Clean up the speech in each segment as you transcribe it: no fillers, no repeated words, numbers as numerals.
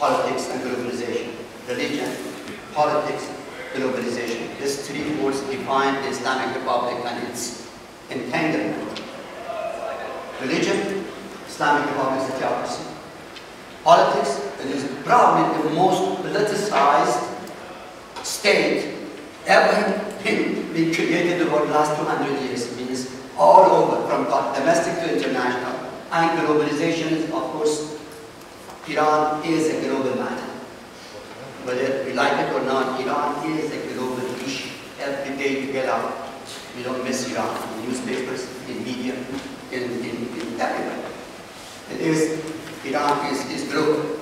politics, and globalization. Religion, politics, globalization. These three forces define the Islamic Republic and its entanglement. Religion, Islamic Republic is a theocracy. Politics, it is probably the most politicized state ever been created over the last 200 years. It means all over, from domestic to international. And globalization, of course, Iran is a global matter. Whether we like it or not, Iran is a global issue. Every day you get out, you don't miss Iran in newspapers, in media, in everywhere. It is, Iran is global.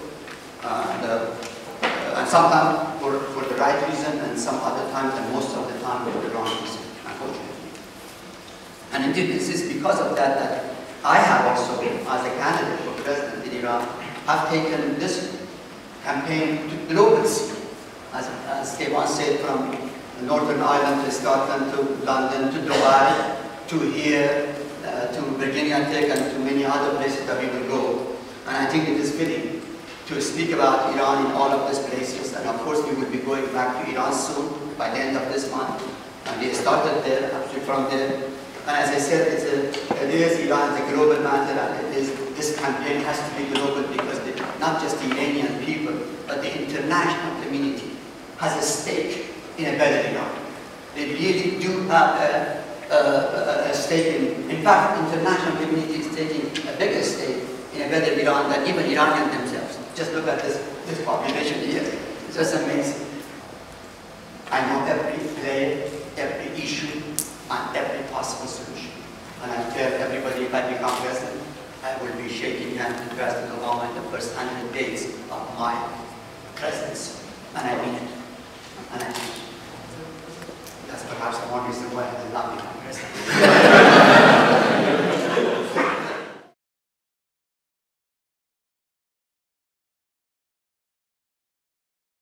And sometimes for the right reason, and some other times, and most of the time for the wrong reason, unfortunately. And indeed, this is because of that I have also, as a candidate for president in Iran, have taken this campaign to global scale. As they once said, from Northern Ireland to Scotland to London to Dubai to here to Virginia Tech and to many other places that we will go. And I think it is fitting to speak about Iran in all of these places. And of course, we will be going back to Iran soon, by the end of this month. And we started there, actually from there. And as I said, it is Iran is a global matter, and this campaign has to be global because not just the Iranian people, but the international community has a stake in a better Iran. They really do have a stake in fact, international community is taking a bigger stake in a better Iran than even Iranians themselves. Just look at this population here. It's just amazing. I know every player, every issue, and every possible solution. And I tell everybody, if I become president, I will be shaking hands with President Obama in the first 100 days of my presidency. And I mean it. And I mean it. That's perhaps one reason why I will not become president.